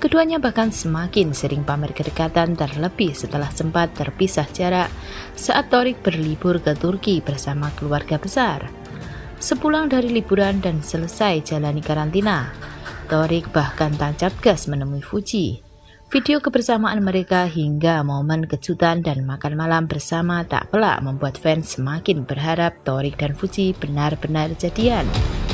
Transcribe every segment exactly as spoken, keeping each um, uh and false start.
Keduanya bahkan semakin sering pamer kedekatan, terlebih setelah sempat terpisah jarak saat Thorik berlibur ke Turki bersama keluarga besar. Sepulang dari liburan dan selesai jalani karantina, Thorik bahkan tancap gas menemui Fuji. Video kebersamaan mereka hingga momen kejutan dan makan malam bersama tak pelak membuat fans semakin berharap Thorik dan Fuji benar-benar jadian.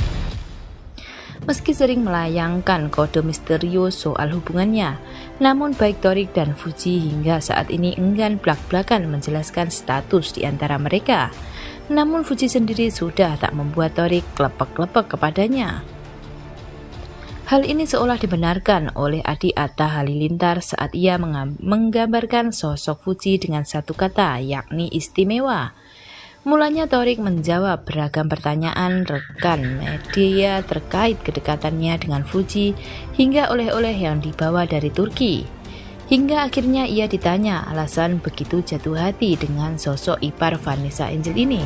Meski sering melayangkan kode misterius soal hubungannya, namun baik Thorik dan Fuji hingga saat ini enggan blak-blakan menjelaskan status di antara mereka. Namun Fuji sendiri sudah tak membuat Thorik klepek-klepek kepadanya. Hal ini seolah dibenarkan oleh adik Atta Halilintar saat ia menggambarkan sosok Fuji dengan satu kata, yakni istimewa. Mulanya Thorik menjawab beragam pertanyaan rekan media terkait kedekatannya dengan Fuji hingga oleh-oleh yang dibawa dari Turki. Hingga akhirnya ia ditanya alasan begitu jatuh hati dengan sosok ipar Vanessa Angel ini.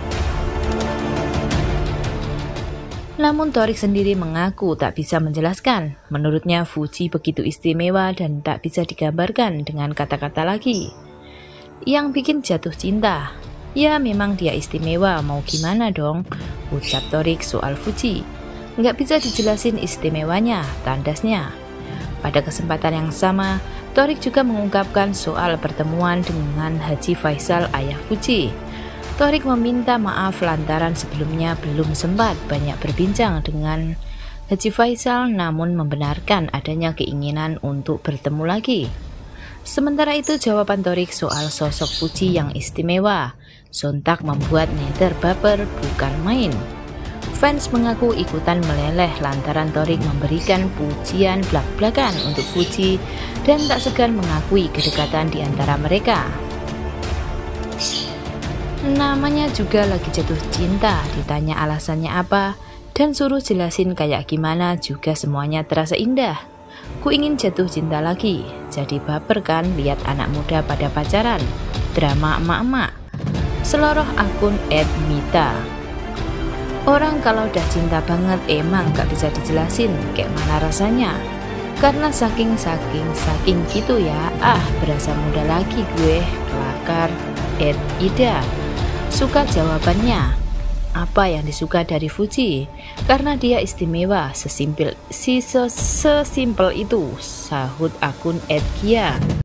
Namun Thorik sendiri mengaku tak bisa menjelaskan. Menurutnya Fuji begitu istimewa dan tak bisa digambarkan dengan kata-kata lagi. Yang bikin jatuh cinta, ya memang dia istimewa, mau gimana dong, ucap Thorik soal Fuji. Nggak bisa dijelasin istimewanya, tandasnya. Pada kesempatan yang sama, Thorik juga mengungkapkan soal pertemuan dengan Haji Faisal, ayah Fuji. Thorik meminta maaf lantaran sebelumnya belum sempat banyak berbincang dengan Haji Faisal, namun membenarkan adanya keinginan untuk bertemu lagi. Sementara itu jawaban Thorik soal sosok Fuji yang istimewa sontak membuat netizen baper bukan main. Fans mengaku ikutan meleleh lantaran Thorik memberikan pujian blak-blakan untuk Fuji dan tak segan mengakui kedekatan di antara mereka. Namanya juga lagi jatuh cinta, ditanya alasannya apa dan suruh jelasin kayak gimana juga semuanya terasa indah. Ku ingin jatuh cinta lagi, jadi baper kan lihat anak muda pada pacaran, drama emak-emak. Seloroh akun et mita. Orang kalau udah cinta banget emang gak bisa dijelasin kayak mana rasanya. Karena saking-saking-saking gitu ya, ah berasa muda lagi gue, kelakar et ida. Suka jawabannya. Apa yang disuka dari Fuji? Karena dia istimewa, sesimpel si sesimpel itu, sahut akun et gia.